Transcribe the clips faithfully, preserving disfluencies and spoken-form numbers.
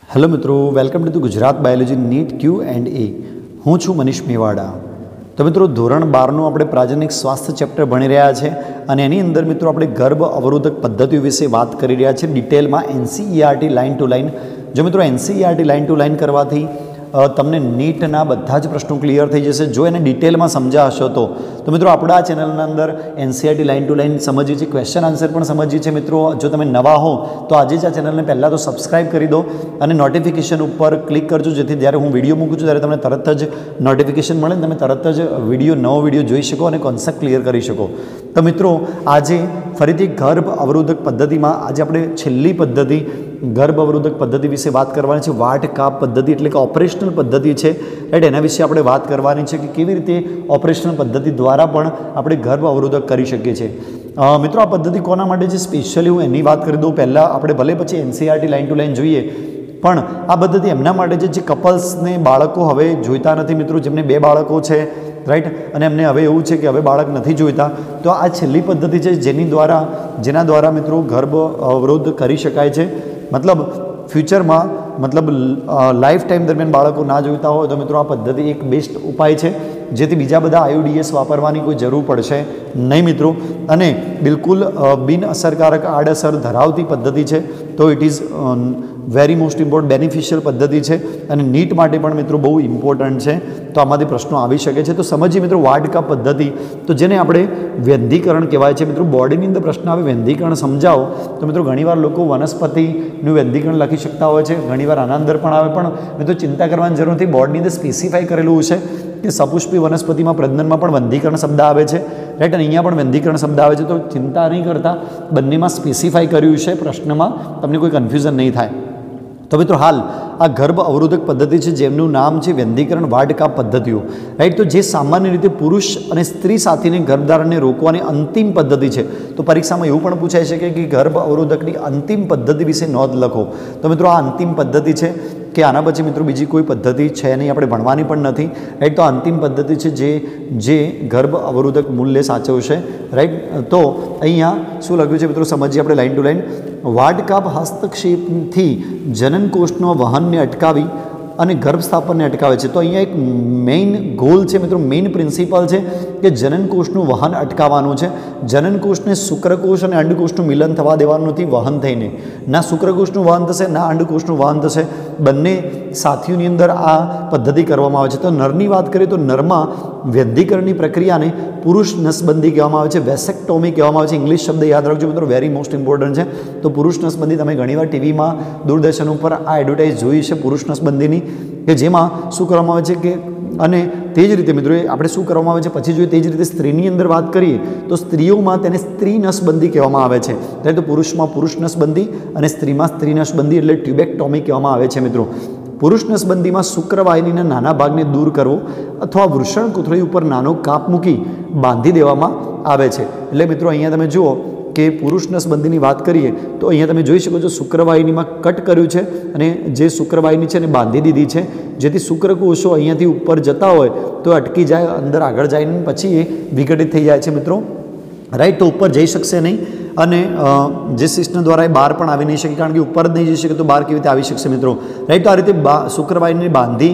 Hello मित्रों, welcome to Gujarat biology NEET Q and A. हूँ छूँ मनीष मेवाड़ा। तो मित्रों, धोरण बारનું આપણે પ્રાજનિક સ્વાસ્થ્ય ચેપ્ટર ભણી રહ્યા છે અને એની અંદર મિત્રો આપણે ગર્ભ અવરોધક પદ્ધતિઓ વિશે વાત કરી રહ્યા છે ડિટેલમાં એનસીઈઆરટી લાઇન ટુ લાઇન। જો મિત્રો એનસીઈઆરટી લાઇન ટુ લાઇન કરવાથી તમને નીટના બધા જ પ્રશ્નો ક્લિયર થઈ જશે જો એને ડિટેલમાં સમજ્યા હશો તો તો મિત્રો આપણા આ ચેનલના અંદર એનસીઈઆરટી લાઇન ટુ લાઇન સમજીએ છીએ, ક્વેશ્ચન આન્સર પણ સમજીએ છીએ। મિત્રો જો તમે નવા હો તો આજે જ આ ચેનલને પહેલાં તો સબસ્ક્રાઇબ કરી દો અને નોટિફિકેશન ઉપર ક્લિક કરજો, જેથી જ્યારે હું વિડીયો મૂકું છું ત્યારે તમને તરત જ નોટિફિકેશન મળે ને તમે તરત જ વિડીયો નવો વિડીયો જોઈ શકો અને કોન્સેપ્ટ ક્લિયર કરી શકો। તો મિત્રો આજે ફરીથી ગર્ભ અવરોધક પદ્ધતિમાં આજે આપણે છેલ્લી પદ્ધતિ ગર્ભ અવરોધક પદ્ધતિ વિશે વાત કરવાની છે। વાટ કાપ પદ્ધતિ એટલે કે ઓપરેશનલ પદ્ધતિ છે, રાઈટ। એના વિશે આપણે વાત કરવાની છે કે કેવી રીતે ઓપરેશનલ પદ્ધતિ દ્વારા પણ આપણે ગર્ભ અવરોધક કરી શકીએ છીએ। મિત્રો આ પદ્ધતિ કોના માટે છે સ્પેશિયલી હું એની વાત કરી દઉં પહેલાં, આપણે ભલે પછી એનસીઈઆરટી લાઇન ટુ લાઇન જોઈએ પણ આ પદ્ધતિ એમના માટે છે જે કપલ્સને બાળકો હવે જોઈતા નથી મિત્રો, જેમને બે બાળકો છે, રાઈટ, અને એમને હવે એવું છે કે હવે બાળક નથી જોઈતા, તો આ છેલ્લી પદ્ધતિ છે જેની દ્વારા જેના દ્વારા મિત્રો ગર્ભ અવરોધ કરી શકાય છે। मतलब फ्यूचर में मतलब लाइफ टाइम दरमियान बाळको ना जोईता हो तो मित्रों आ पद्धति एक बेस्ट उपाय है, जेथी बीजा बधा आईयूडीएस वापरवानी कोई जरूर पड़शे नहीं मित्रों। अने बिल्कुल बिन असरकारक आड़असर धरावती पद्धति है, तो it is very most important beneficial पद्धति है અને નીટ માટે પણ મિત્રો બહુ ઇમ્પોર્ટન્ટ છે। તો આમાંથી પ્રશ્નો આવી શકે છે। તો સમજીએ મિત્રો વાટકા પદ્ધતિ, તો જેને આપણે વેંધીકરણ કહેવાય છે। મિત્રો બોડીની અંદર પ્રશ્ન આવે વેંધીકરણ સમજાવો, તો મિત્રો ઘણીવાર લોકો વનસ્પતિનું વેંધીકરણ લખી શકતા હોય છે, ઘણીવાર આના અંદર પણ આવે, પણ મિત્રો ચિંતા કરવાની જરૂર નથી, બોર્ડની અંદર સ્પેસિફાઈ કરેલું છે કે સપુષ્પી વનસ્પતિમાં પ્રજનનમાં પણ વેંધીકરણ શબ્દ આવે છે, રાઈટ, અને અહીંયા પણ વેંધીકરણ શબ્દ આવે છે। તો ચિંતા નહીં કરતા, બંનેમાં સ્પેસિફાઈ કર્યું છે પ્રશ્નમાં, તમને કોઈ કન્ફ્યુઝન નહીં થાય। तो मित्रों हाल आ गर्भ अवरोधक पद्धति है जेमनुं नाम है वेंधीकरण वाटकाप पद्धतिओ, राइट। तो जे सामान्य रीते पुरुष और स्त्री साथी ने गर्भधारण ने रोकवानी अंतिम पद्धति है। तो परीक्षा में एवं पण पूछाय छे कि गर्भ अवरोधकनी अंतिम पद्धति विषे नोंध लखो। तो मित्रों आ अंतिम पद्धति है कि आना पछी मित्रों बीजी कोई पद्धति है नहीं, आपणे भणवानी पण नथी, राइट। तो अंतिम पद्धति है जे जे गर्भ अवरोधक मूल्य साचवशे, राइट। तो अहींया शुं लख्युं छे मित्रों समजीए आपणे लाइन टू लाइन। वाटकाप हस्तक्षेपथी जननकोषनो वहनने अटकावी અને ગર્ભસ્થાપનને અટકાવે છે। તો અહીંયા એક મેઇન ગોલ છે મિત્રો, મેઇન પ્રિન્સિપલ છે કે જનનકોષનું વહન અટકાવવાનું છે। જનનકોષને શુક્રકોષ અને અંડકોષનું મિલન થવા દેવાનું નથી વહન થઈને, ના શુક્રકોષનું વહન થશે ના અંડકોષનું વહન થશે, બંને સાથીઓની અંદર આ પદ્ધતિ કરવામાં આવે છે। તો નરની વાત કરીએ તો નરમાં વેંધીકરણની પ્રક્રિયાને પુરુષ નસબંધી કહેવામાં આવે છે, વેસેક્ટોમી કહેવામાં આવે છે। ઇંગ્લિશ શબ્દ યાદ રાખજો મિત્રો, વેરી મોસ્ટ ઇમ્પોર્ટન્ટ છે। તો પુરુષ નસબંધી તમે ઘણીવાર ટીવીમાં દૂરદર્શન ઉપર આ એડવર્ટાઇઝ જોઈ છે પુરુષ નસબંધીની, કે જેમાં શું કરવામાં આવે છે કે અને તે જ રીતે મિત્રો આપણે શું કરવામાં આવે છે પછી જોઈએ, તે જ રીતે સ્ત્રીની અંદર વાત કરીએ તો સ્ત્રીઓમાં તેને સ્ત્રી નસબંધી કહેવામાં આવે છે, ત્યારે તો પુરુષમાં પુરુષ નસબંધી અને સ્ત્રીમાં સ્ત્રી નસબંધી એટલે ટ્યુબેક્ટોમી કહેવામાં આવે છે મિત્રો। પુરુષ નસબંધીમાં શુક્રવાહિનીના નાના ભાગને દૂર કરવો અથવા વૃષણ કોથળી ઉપર નાનો કાપ મૂકી બાંધી દેવામાં આવે છે। એટલે મિત્રો અહીંયા તમે જુઓ કે પુરુષ નસબંધીની વાત કરીએ તો અહીંયા તમે જોઈ શકો છો શુક્રવાહિનીમાં કટ કર્યું છે અને જે શુક્રવાહિની છે એને બાંધી દીધી છે, જેથી શુક્રકોષો અહીંયાથી ઉપર જતા હોય તો અટકી જાય, અંદર આગળ જાય ને પછી એ વિઘટિત થઈ જાય છે મિત્રો, રાઈટ। તો ઉપર જઈ શકશે નહીં અને જે સિસ્ટમ દ્વારા એ બહાર પણ આવી નહીં શકે, કારણ કે ઉપર જ નહીં જઈ શકે તો બહાર કેવી રીતે આવી શકશે મિત્રો, રાઈટ। તો આ રીતે શુક્રવાહિની બાંધી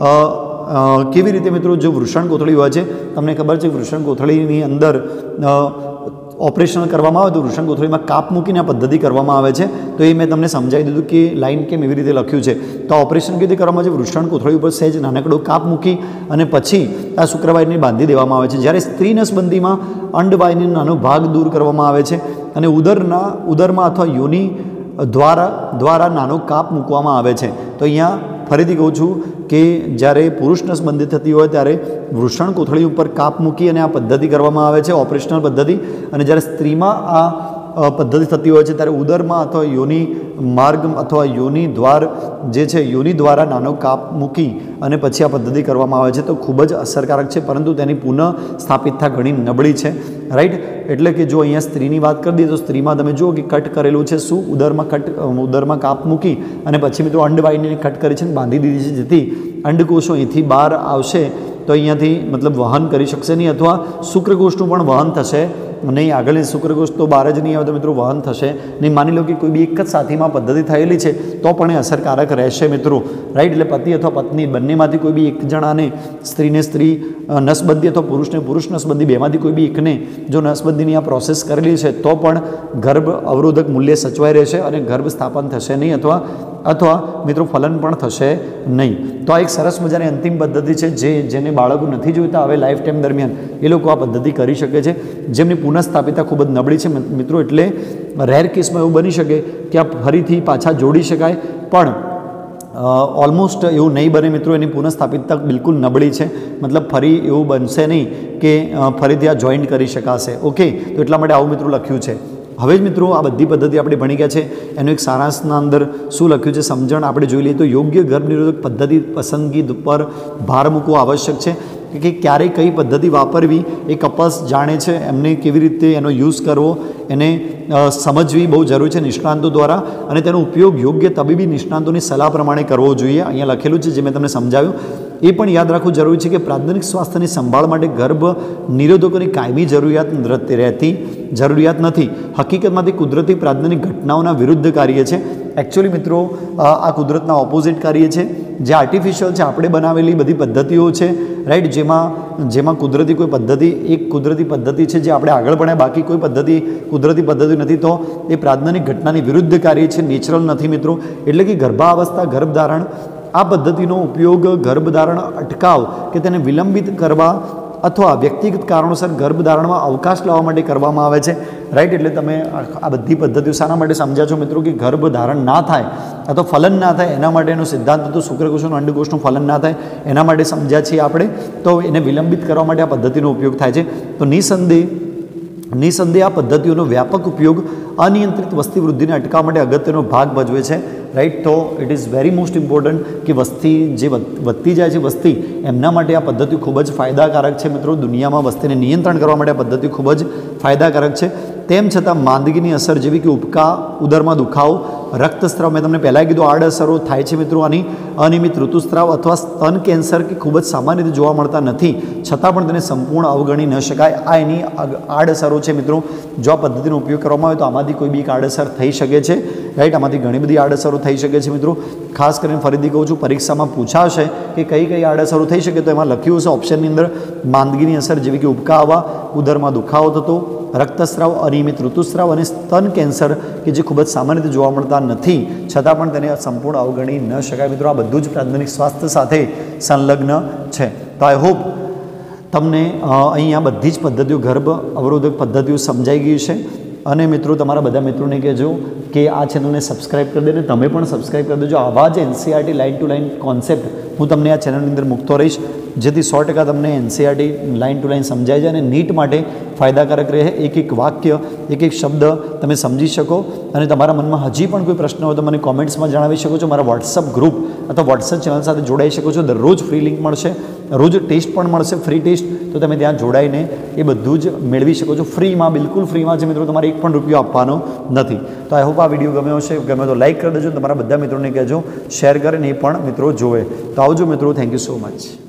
કેવી રીતે મિત્રો, જો વૃષણ કોથળી હોય છે, તમને ખબર છે વૃષણ કોથળીની અંદર ઓપરેશન કરવામાં આવે તો વૃષણ કોથળીમાં કાપ મૂકીને આ પદ્ધતિ કરવામાં આવે છે। તો એ મેં તમને સમજાવી દીધું કે લાઇન કેમ એવી રીતે લખ્યું છે। તો ઓપરેશન કેવી રીતે કરવામાં આવે છે, વૃષણ કોથળી ઉપર સહેજ નાનકડો કાપ મૂકી અને પછી આ શુક્રવાહિની બાંધી દેવામાં આવે છે। જ્યારે સ્ત્રી નસબંધીમાં અંડવાહિનીનો નાનો ભાગ દૂર કરવામાં આવે છે અને ઉદરના ઉદરમાં અથવા યોનિ દ્વારા દ્વારા નાનો કાપ મૂકવામાં આવે છે। તો અહીંયા ફરીથી કહું છું કે જ્યારે પુરુષ નસબંધી થતી હોય ત્યારે વૃષણ કોથળી ઉપર કાપ મૂકી અને આ પદ્ધતિ કરવામાં આવે છે, ઓપરેશનલ પદ્ધતિ, અને જ્યારે સ્ત્રીમાં આ પદ્ધતિ થતી હોય છે ત્યારે ઉદરમાં અથવા યોનિ માર્ગ અથવા યોનિ દ્વાર જે છે યોનિ દ્વારા નાનો કાપ મૂકી અને પછી આ પદ્ધતિ કરવામાં આવે છે। તો ખૂબ જ અસરકારક છે, પરંતુ તેની પુનઃ સ્થાપિતતા ઘણી નબળી છે, રાઈટ। એટલે કે જો અહીંયા સ્ત્રીની વાત કરી દઈએ તો સ્ત્રીમાં તમે જુઓ કે કટ કરેલું છે, શું ઉદરમાં કટ ઉદરમાં કાપ મૂકી અને પછી મિત્રો અંડવાહિનીને કટ કરી છે અને બાંધી દીધી છે, જેથી અંડકોષો અહીંથી બહાર આવશે તો અહીંયાથી મતલબ વહન કરી શકશે નહીં અથવા શુક્રકોષનું પણ વહન થશે નહીં આગળની શુક્રકોષ તો બહાર જ નહીં આવે તો મિત્રો વહન થશે નહીં. માની લો કે કોઈ બી એક જ સાથીમાં પદ્ધતિ થયેલી છે તો પણ એ અસરકારક રહેશે મિત્રો, રાઈટ. એટલે પતિ અથવા પત્ની બંનેમાંથી કોઈ બી એક જણાને, સ્ત્રીને સ્ત્રી નસબંધી અથવા પુરુષને પુરુષ નસબંધી બેમાંથી કોઈ બી એકને જો નસબંધીની આ પ્રોસેસ કરેલી છે તો પણ ગર્ભ અવરોધક મૂલ્ય સચવાઈ રહેશે અને ગર્ભ સ્થાપન થશે નહીં અથવા અથવા મિત્રો ફલન પણ થશે નહીં. તો આ એક સરસ મજાની અંતિમ પદ્ધતિ છે જે જેને બાળકો નથી જોઈતા હવે લાઈફ ટાઈમ દરમિયાન એ લોકો આ પદ્ધતિ કરી શકે છે, જેમની પુનઃસ્થાપિતા ખૂબ જ નબળી છે મિત્રો. એટલે રેર કેસમાં એવું બની શકે કે આ ફરીથી પાછા જોડી શકાય, પણ ઓલમોસ્ટ એવું નહીં બને મિત્રો. એની પુનઃસ્થાપિતતા બિલકુલ નબળી છે, મતલબ ફરી એવું બનશે નહીં કે ફરીથી આ જોઈન્ટ કરી શકાશે. ઓકે, તો એટલા માટે આવું મિત્રો લખ્યું છે. હવે જ મિત્રો આ બધી પદ્ધતિ આપણે ભણી ગયા છે. એનું એક સારાંશના અંદર શું લખ્યું છે સમજણ આપણે જોઈ લઈએ તો યોગ્ય ગર્ભનિરોધક પદ્ધતિ પસંદગી પર ભાર મૂકવો આવશ્યક છે કે ક્યારે કઈ પદ્ધતિ વાપરવી એ કપાસ જાણે છે, એમને કેવી રીતે એનો યુઝ કરવો એને સમજવી બહુ જરૂરી છે નિષ્ણાંતો દ્વારા, અને તેનો ઉપયોગ યોગ્ય તબીબી નિષ્ણાંતોની સલાહ પ્રમાણે કરવો જોઈએ. અહીંયા લખેલું છે જે મેં તમને સમજાવ્યું. એ પણ યાદ રાખવું જરૂરી છે કે પ્રાથમિક સ્વાસ્થ્યની સંભાળ માટે ગર્ભ નિરોધકોની કાયમી જરૂરિયાત રહેતી જરૂરિયાત નથી. હકીકતમાંથી કુદરતી પ્રાથમિક ઘટનાઓના વિરુદ્ધ કાર્ય છે. એકચ્યુઅલી મિત્રો આ કુદરતના ઓપોઝિટ કાર્ય છે. જે આર્ટિફિશિયલ છે આપણે બનાવેલી બધી પદ્ધતિઓ છે, રાઈટ, જેમાં જેમાં કુદરતી કોઈ પદ્ધતિ એક કુદરતી પદ્ધતિ છે જે આપણે આગળ ભણ્યા, બાકી કોઈ પદ્ધતિ કુદરતી પદ્ધતિ નથી, તો એ પ્રાથમિક ઘટનાની વિરુદ્ધ કાર્ય છે, નેચરલ નથી મિત્રો. એટલે કે ગર્ભાવસ્થા ગર્ભધારણ આ પદ્ધતિનો ઉપયોગ ગર્ભધારણ અટકાવ કે તેને વિલંબિત કરવા અથવા વ્યક્તિગત કારણોસર ગર્ભધારણમાં અવકાશ લાવવા માટે કરવામાં આવે છે, રાઈટ. એટલે તમે આ બધી પદ્ધતિઓ શાના માટે સમજ્યા છો મિત્રો કે ગર્ભધારણ ના થાય અથવા ફલન ના થાય એના માટેનો સિદ્ધાંત હતો, શુક્રકોષનું અંડકોષનું ફલન ના થાય એના માટે સમજ્યા છીએ આપણે. તો એને વિલંબિત કરવા માટે આ પદ્ધતિનો ઉપયોગ થાય છે. તો નિસંદેહ નિસંદેહ આ પદ્ધતિઓનો વ્યાપક ઉપયોગ અનિયંત્રિત વસ્તી વૃદ્ધિને અટકાવવા માટે અગત્યનો ભાગ ભજવે છે, રાઈટ. તો it is very most important કે વસ્તી જે વધતી જાય છે વસ્તી એમના માટે આ પદ્ધતિ ખૂબ જ ફાયદાકારક છે મિત્રો. દુનિયામાં વસ્તીને નિયંત્રણ કરવા માટે આ પદ્ધતિ ખૂબ જ ફાયદાકારક છે. તેમ છતાં માંદગીની અસર જેવી કે ઉબકા, ઉદરમાં દુખાવો, રક્તસ્રાવ, મેં તમને પહેલાં કીધું આડઅસરો થાય છે મિત્રો આની, અનિયમિત ઋતુસ્રાવ અથવા સ્તન કેન્સર કે ખૂબ જ સામાન્ય રીતે જોવા મળતા નથી છતાં પણ તેને સંપૂર્ણ અવગણી ન શકાય. આ એની આડઅસરો છે મિત્રો. જો આ પદ્ધતિનો ઉપયોગ કરવામાં આવે તો આમાંથી કોઈ બી એક આડઅસર થઈ શકે છે, રાઈટ. આમાંથી ઘણી બધી આડઅસરો થઈ શકે છે મિત્રો. ખાસ કરીને ફરીથી કહું છું, પરીક્ષામાં પૂછાશે કે કઈ કઈ આડઅસરો થઈ શકે તો એમાં લખ્યું હશે ઓપ્શનની અંદર માંદગીની અસર જેવી કે ઉબકા આવવા, ઉદરમાં દુખાવો થતો, રક્તસ્રાવ, અનિયમિત ઋતુસ્રાવ અને સ્તન કેન્સર કે જે ખૂબ જ સામાન્ય રીતે જોવા મળતા નથી છતાં પણ તેને સંપૂર્ણ અવગણી ન શકાય મિત્રો. આ બધું જ પ્રાથમિક સ્વાસ્થ્ય સાથે સંલગ્ન છે. તો આઈ હોપ તમને અહીંયા બધી જ પદ્ધતિઓ ગર્ભ અવરોધક પદ્ધતિઓ સમજાઈ ગઈ છે. અને મિત્રો તમારા બધા મિત્રોને કહેજો કે આ ચેનલને સબસ્ક્રાઈબ કરી દે અને તમે પણ સબસ્ક્રાઈબ કરી દેજો. આવા જ NCERT line to line concept હું તમને આ ચેનલની અંદર મૂકતો રહીશ, જેથી સો ટકા તમને એનસીઈઆરટી લાઇન ટુ લાઇન સમજાઈ જાય અને નીટ માટે ફાયદાકારક રહે. એક એક વાક્ય, એક એક શબ્દ તમે સમજી શકો. અને તમારા મનમાં હજી પણ કોઈ પ્રશ્ન હોય તો મને કોમેન્ટ્સમાં જણાવી શકો છો. મારા વોટ્સઅપ ગ્રુપ અથવા વોટ્સઅપ ચેનલ સાથે જોડાઈ શકો છો. દરરોજ ફ્રી લિંક મળશે, રોજ ટેસ્ટ પણ મળશે, ફ્રી ટેસ્ટ. તો તમે ત્યાં જોડાઈને એ બધું જ મેળવી શકો છો ફ્રીમાં, બિલકુલ ફ્રીમાં છે મિત્રો. તમારે એક પણ રૂપિયો આપવાનો નથી. તો આઈ હોપ આ વિડીયો ગમ્યો હશે. ગમે તો લાઇક કરી દેજો, તમારા બધા મિત્રોને કહેજો, શેર કરીને એ પણ મિત્રો જોવે. તો આવજો મિત્રો. Thank you so much.